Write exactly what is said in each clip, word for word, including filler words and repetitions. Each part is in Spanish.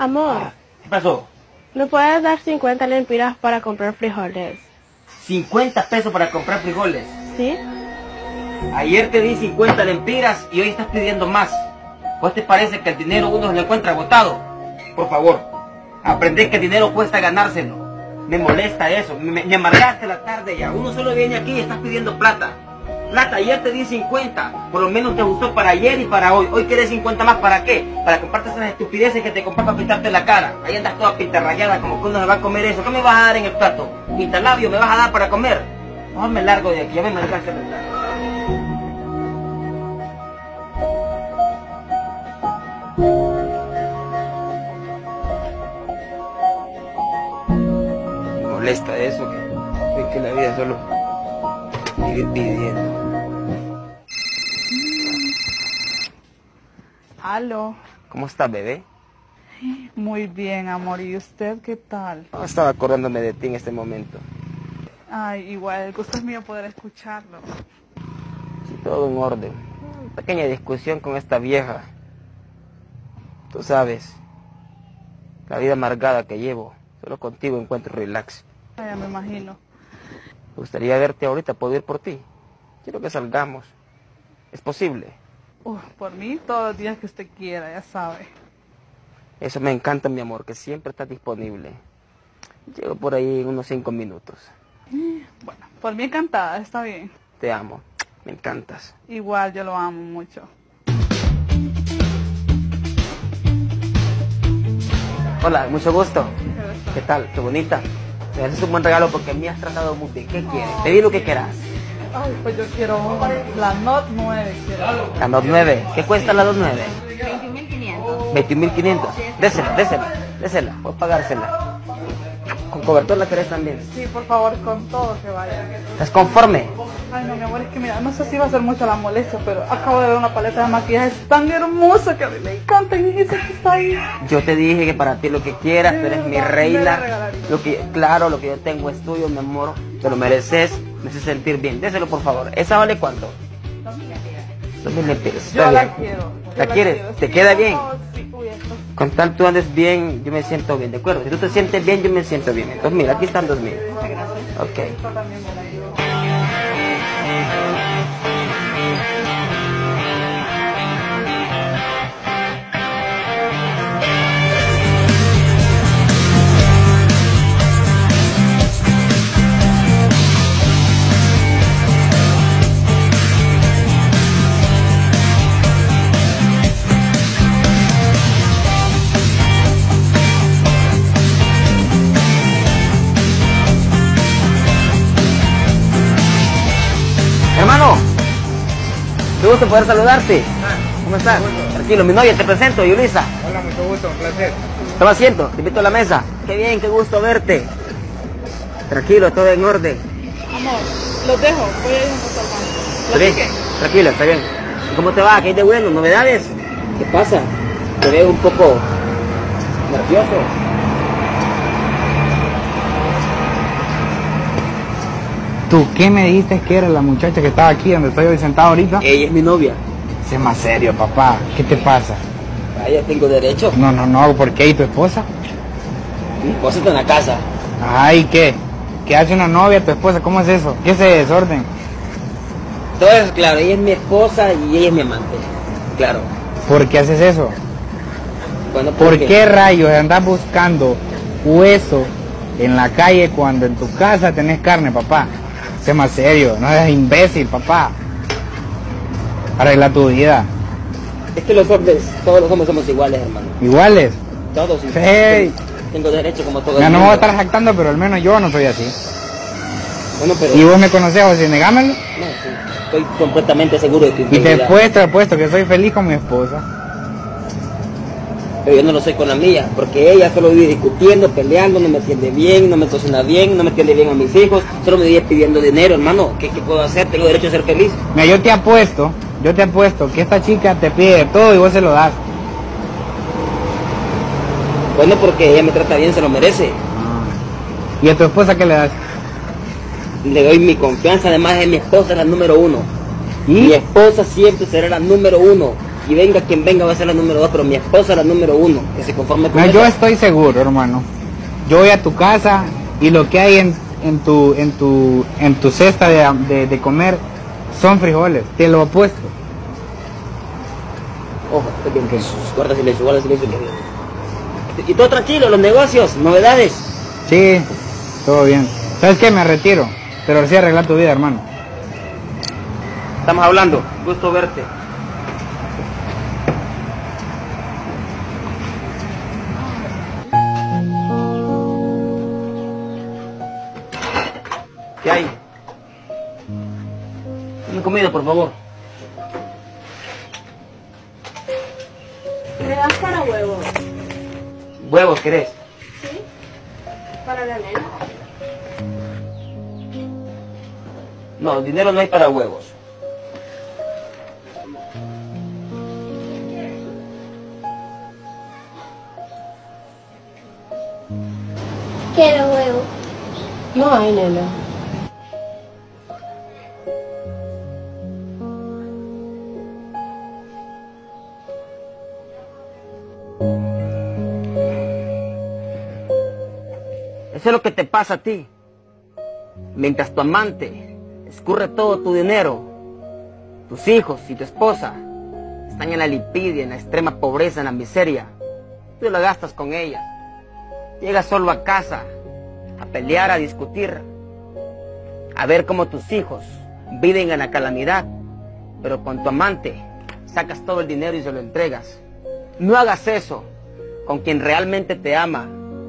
Amor. ¿Qué pasó? ¿Me puedes dar cincuenta lempiras para comprar frijoles? ¿cincuenta pesos para comprar frijoles? ¿Sí? Ayer te di cincuenta lempiras y hoy estás pidiendo más. ¿Pues te parece que el dinero uno se lo encuentra agotado? Por favor, aprended que el dinero cuesta ganárselo. Me molesta eso, me, me amargaste la tarde ya. Uno solo viene aquí y estás pidiendo plata. Plata, ayer te di cincuenta, por lo menos te gustó para ayer y para hoy. Hoy querés cincuenta más, ¿para qué? Para comprarte esas estupideces que te compras para pintarte la cara. Ahí andas toda pintarrayada como que uno se va a comer eso. ¿Qué me vas a dar en el plato? ¿Pintalabio me vas a dar para comer? Mejor me largo de aquí, ya me amargaste la tarde. Me molesta eso, que, que la vida es solo vivir pidiendo. Aló. ¿Cómo estás, bebé? Muy bien, amor. ¿Y usted qué tal? Oh, estaba acordándome de ti en este momento. Ay, igual, el gusto es mío poder escucharlo. Sí, todo en orden. Una pequeña discusión con esta vieja. Tú sabes, la vida amargada que llevo, solo contigo encuentro relax. Ay, ya me imagino. Me gustaría verte ahorita, puedo ir por ti. Quiero que salgamos. ¿Es posible? Uf, por mí, todos los días que usted quiera, ya sabe. Eso me encanta, mi amor, que siempre estás disponible. Llego por ahí en unos cinco minutos. Bueno, por mí encantada, está bien. Te amo, me encantas. Igual, yo lo amo mucho. Hola, mucho gusto. ¿Qué tal? Qué bonita. Me haces un buen regalo porque me has tratado muy bien. ¿Qué quieres? Pedí lo que quieras. Ay, pues yo quiero la Note nueve. Quiero. La Note nueve. ¿Qué cuesta la Note nueve? veintiún mil quinientos. veintiún mil quinientos. Désela, désela, désela. Voy a pagársela. ¿Con cobertor la querés también? Sí, por favor, con todo que vaya. ¿Estás conforme? Ay, no, mi amor, es que mira, no sé si va a ser mucho la molestia, pero acabo de ver una paleta de maquillaje tan hermosa que a mí me encanta y dice que está ahí. Yo te dije que para ti lo que quieras, tú eres mi Me la reina. regalaría. Lo que, claro, lo que yo tengo es tuyo, mi amor. Te lo mereces, me hace sentir bien. Déselo, por favor. ¿Esa vale cuánto? Dos mil lempiras. Yo la quiero. ¿La yo quieres? quiero. ¿Te Sí, queda bien? no, sí, uy, esto- Con tal tú andes bien, yo me siento bien, ¿de acuerdo? Si tú te sientes bien, yo me siento bien. Entonces, mira, aquí están dos mil. Muchas gracias. Ok. Esto también me la llevo. Hermano, qué gusto poder saludarte. ¿Cómo estás? Tranquilo, mi novia, te presento, Yulisa. Hola, mucho gusto, un placer. Toma asiento, te invito a la mesa. Qué bien, qué gusto verte. Tranquilo, todo en orden. Amor, los dejo. Voy a ir un poco al banco. ¿Está bien? Tranquilo, está bien. ¿Y cómo te va? ¿Qué hay de bueno? ¿Novedades? ¿Qué pasa? Te veo un poco nervioso. ¿Tú qué me dijiste que era la muchacha que estaba aquí donde estoy hoy sentado ahorita? Ella es mi novia. Sé más serio, papá. ¿Qué te pasa? Vaya, tengo derecho. No, no, no. ¿Por qué? ¿Y tu esposa? Mi esposa está en la casa. Ay, ¿qué? ¿Qué hace una novia tu esposa? ¿Cómo es eso? ¿Qué es ese desorden? Todo eso, claro, ella es mi esposa y ella es mi amante. Claro. ¿Por qué haces eso? Bueno, ¿Por qué rayos andas buscando hueso en la calle cuando en tu casa tenés carne, papá? Sé más serio, no seas imbécil, papá. Arregla tu vida. Es que los hombres, todos los hombres somos iguales, hermano. Iguales. Todos Hey. iguales. Tengo derecho como todo Ya el no me mundo. voy a estar jactando, pero al menos yo no soy así. Bueno, pero... ¿Y vos me conocés, José? Negámelo. No, sí, estoy completamente seguro de tu Y te integridad. he puesto, he puesto que soy feliz con mi esposa. Pero yo no lo soy con la mía, porque ella solo vive discutiendo, peleando, no me atiende bien, no me cocina bien, no me atiende bien a mis hijos, solo me vive pidiendo dinero, hermano. ¿Qué, qué puedo hacer? Tengo derecho a ser feliz. Mira, yo te apuesto, yo te apuesto que esta chica te pide todo y vos se lo das. Bueno, porque ella me trata bien, se lo merece. ¿Y a tu esposa qué le das? Le doy mi confianza, además es mi esposa, la número uno. ¿Y? Mi esposa siempre será la número uno. Y venga quien venga va a ser la número dos, pero mi esposa la número uno, que se conforme con No, eso. yo estoy seguro, hermano. Yo voy a tu casa y lo que hay en, en tu en tu en tu cesta de, de, de comer son frijoles, te lo apuesto. Ojo, bien, que guarda silencio, guarda silencio. Y todo tranquilo, los negocios, novedades. Sí, todo bien. ¿Sabes qué? Me retiro, pero así arregla tu vida, hermano. Estamos hablando, gusto verte. ¿Qué hay? Dame comida, por favor. ¿Me das para huevos? ¿Huevos querés? ¿Sí? ¿Para la nena? No, dinero no hay para huevos. Quiero huevo. No hay, nena. Eso es lo que te pasa a ti. Mientras tu amante escurre todo tu dinero, tus hijos y tu esposa están en la lipidia, en la extrema pobreza, en la miseria, tú la gastas con ella. Llegas solo a casa a pelear, a discutir, a ver cómo tus hijos viven en la calamidad, pero con tu amante sacas todo el dinero y se lo entregas. No hagas eso con quien realmente te ama.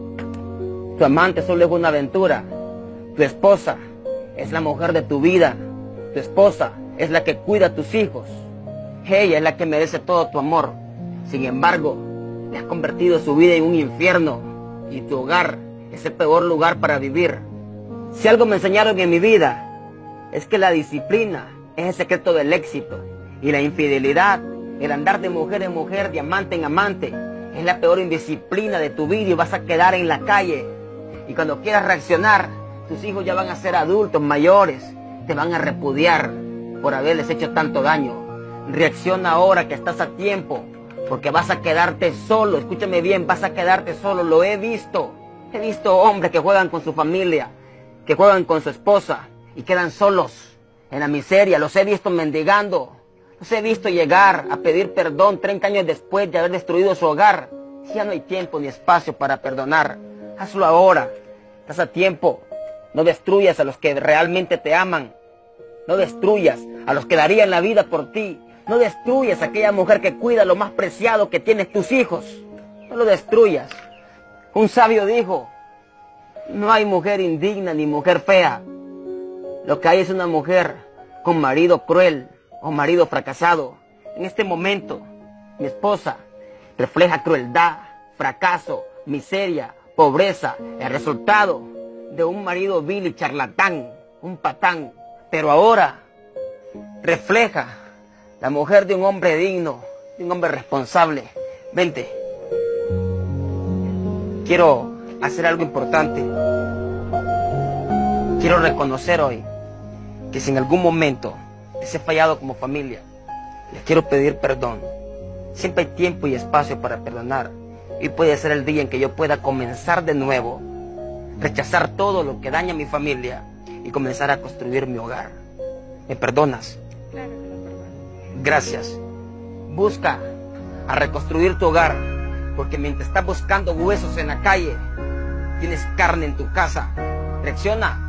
Tu amante solo es una aventura. Tu esposa es la mujer de tu vida. Tu esposa es la que cuida a tus hijos. Ella es la que merece todo tu amor. Sin embargo, le has convertido su vida en un infierno y tu hogar es el peor lugar para vivir. Si algo me enseñaron en mi vida es que la disciplina es el secreto del éxito y la infidelidad, el andar de mujer en mujer, de amante en amante, es la peor indisciplina de tu vida y vas a quedar en la calle. Y cuando quieras reaccionar, tus hijos ya van a ser adultos, mayores, te van a repudiar por haberles hecho tanto daño. Reacciona ahora que estás a tiempo, porque vas a quedarte solo. Escúchame bien, vas a quedarte solo, lo he visto. He visto hombres que juegan con su familia, que juegan con su esposa y quedan solos en la miseria. Los he visto mendigando, los he visto llegar a pedir perdón treinta años después de haber destruido su hogar. Ya no hay tiempo ni espacio para perdonar. Hazlo ahora, estás a tiempo. No destruyas a los que realmente te aman. No destruyas a los que darían la vida por ti. No destruyas a aquella mujer que cuida lo más preciado que tienes, tus hijos. No lo destruyas. Un sabio dijo, no hay mujer indigna ni mujer fea. Lo que hay es una mujer con marido cruel o marido fracasado. En este momento, mi esposa refleja crueldad, fracaso, miseria, pobreza, el resultado de un marido vil y charlatán, un patán. Pero ahora refleja la mujer de un hombre digno, de un hombre responsable. Vente. Quiero hacer algo importante. Quiero reconocer hoy que si en algún momento les he fallado como familia, les quiero pedir perdón. Siempre hay tiempo y espacio para perdonar. Hoy puede ser el día en que yo pueda comenzar de nuevo, rechazar todo lo que daña a mi familia y comenzar a construir mi hogar. ¿Me perdonas? Claro que lo perdono. Gracias. Busca a reconstruir tu hogar, porque mientras estás buscando huesos en la calle, tienes carne en tu casa. Reacciona.